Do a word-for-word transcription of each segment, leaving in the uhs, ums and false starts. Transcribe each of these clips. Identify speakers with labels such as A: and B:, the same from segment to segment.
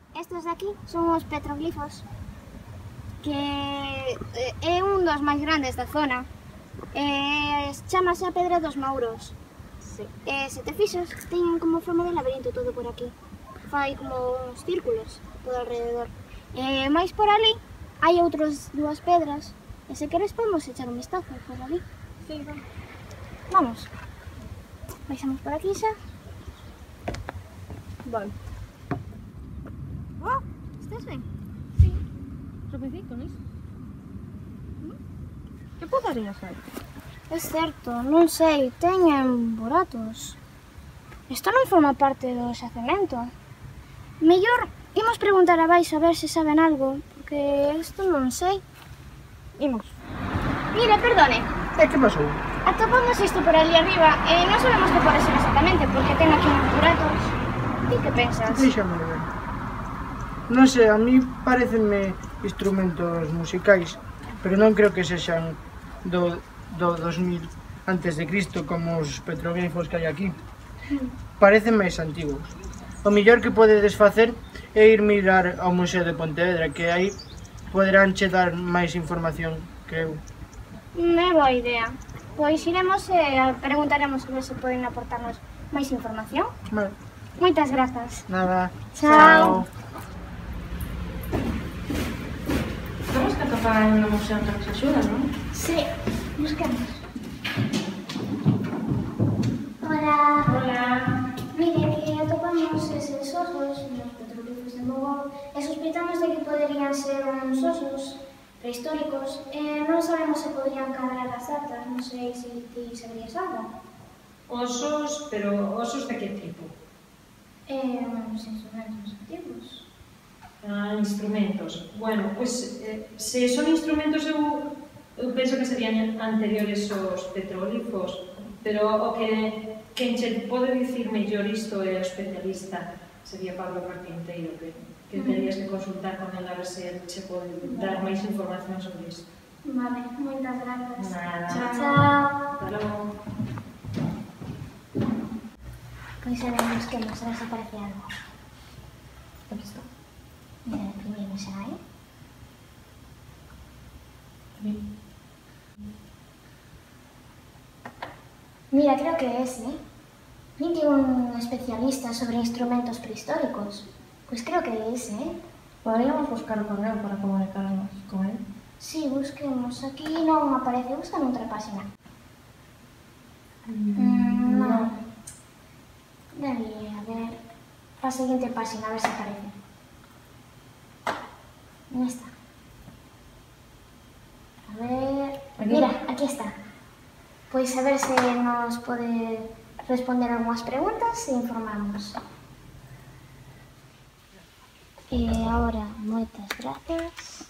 A: Estos de aquí son os petroglifos, que é un dos máis grandes da zona. Eh, chamase a Pedra dos Mouros.
B: Sí.
A: Eh, se te fixas, teñen como forma de laberinto todo por aquí. Fai como uns círculos todo alrededor. Eh, máis por ali hai outras dúas pedras, e se queres podemos echar un vistazo por ali.
B: Sí, vamos.
A: Vamos. Baixamos por aquí xa.
B: Vale.
A: Oh, estás ben?
B: Sí. Tropecei con iso. Que podaría ser?
A: É certo, non sei, teñen boratos. Isto non forma parte do xacemento. Mellor imos preguntar abaixo a ver se saben algo, porque isto non sei.
B: Imos.
A: Mire, perdone,
C: E que pasou?
A: atopamos isto por ali arriba e non sabemos que pode ser exactamente, porque ten aquí uns buratos. Ti que pensas?
C: Deixame ver. Non sei, a mí parecenme instrumentos musicais, pero non creo que sexan do, do dos mil antes de Cristo como os petroglifos que hai aquí. Parecen máis antigos. O mellor que podedes facer é ir mirar ao Museo de Pontevedra, que aí poderán che dar máis información que eu.
A: Non é boa idea. Pois iremos e preguntaremos a ver se poden aportarnos máis información.
C: Vale.
A: Moitas grazas.
C: Nada.
A: Chao.
B: Temos que atopar no museo que nos axuda, non?
A: Sí, busquemos. Hola.
B: Hola.
A: Mire, que atopamos eses osos nos petroglifos de Mogón e sospitamos de que poderían ser uns osos prehistóricos e non sabemos se poderían cadrar as datas, non sei se ti sabrías algo.
D: Osos, pero osos de que tipo?
A: Eh, uns instrumentos antigos.
D: Ah, instrumentos. Bueno, pois, eh, se son instrumentos eu, eu penso que serían anteriores aos petroglifos, pero o que quen che pode dicir mellor isto é o especialista, sería Pablo Carpinteiro, que, que terías que consultar con ele a ver se che pode dar máis información sobre isto.
A: Vale, moitas grazas.
D: Nada.
A: Chao.
D: Hasta logo.
A: Pois a ver, busquemos, a ver se aparece algo.
B: Aquí está.
A: Mira, el primeiro xa, eh? Mira, creo que é ese, eh? Vin que un especialista sobre instrumentos prehistóricos. Pois creo que é ese, eh?
B: Poderíamos buscar con él para comunicarnos con él.
A: Si, sí, busquemos. Aquí non aparece, busca noutra página. Mm, non. Dale, a ver... A seguinte página, a ver se aparece. Non está. A ver...
B: Aquí.
A: Mira, aquí está. Pois a ver se nos pode responder algunhas preguntas e informamos. E agora, moitas grazas.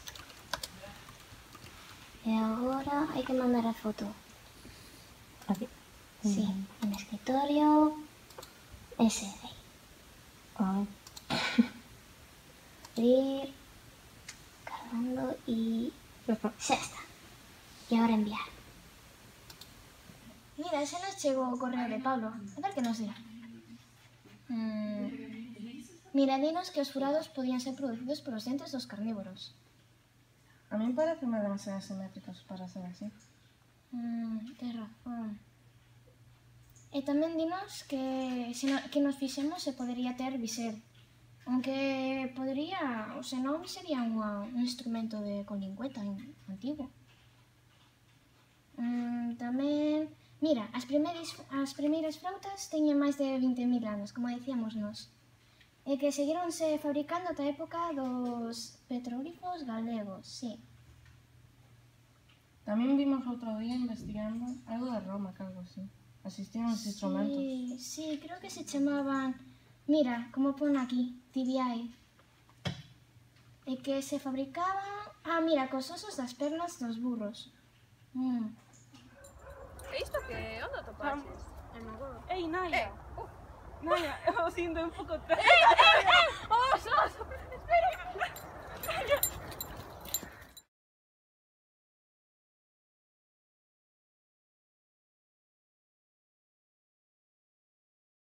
A: E agora hai que mandar a foto.
B: Aquí.
A: Sí, en escritorio. Ese de aí.
B: Ah.
A: Abrir. Cargando y...
B: Ya está.
A: xa está. E agora enviar. Mira, ese nos chegou o correo de Pablo. A ver que nos di. Mm. Mira, dinos que os furados podían ser producidos polos dentes dos carnívoros.
B: A mí parece demasiado simétricos para ser así.
A: Mm, tes razón. E tamén dinos que, se no, que nos fixemos se podería ter biser. Aunque podría, ou senón sería unha, un instrumento de con lingüeta antigo. Mm, tamén, mira, as primeiras, as primeiras flautas teñen máis de vinte mil anos, como dicíamos nós. E que seguironse fabricando ata a época dos petroglifos galegos, sí.
B: Tamén vimos outro día investigando algo de Roma, que algo así. Asistían aos instrumentos.
A: Sí, sí, creo que se chamaban, mira, como pon aquí, tibiae. E que se fabricaban, ah, mira, cos osos das pernas dos burros. Mm.
E: E isto que? Onde atopaxes?
B: Ei, Naya!
E: Eh, uh.
B: Naya, eu sinto un pouco...
E: Eh, eh, eh! Os, os! Espera!